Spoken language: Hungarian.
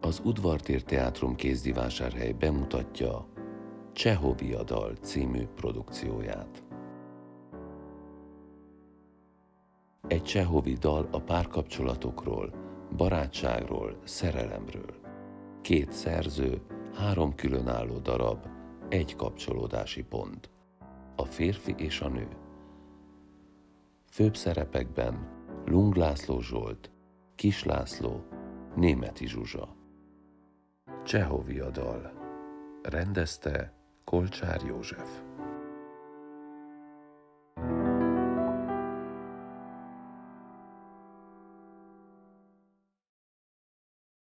Az Udvartér Teátrum Kézdivásárhely bemutatja Csehovi a dal című produkcióját. Egy csehovi dal a párkapcsolatokról, barátságról, szerelemről. 2 szerző, 3 különálló darab, egy kapcsolódási pont. A férfi és a nő. Főbb szerepekben Lung László Zsolt, Kiss László, Németi Zsuzsa. Csehovi a dal. Rendezte Kolcsár József.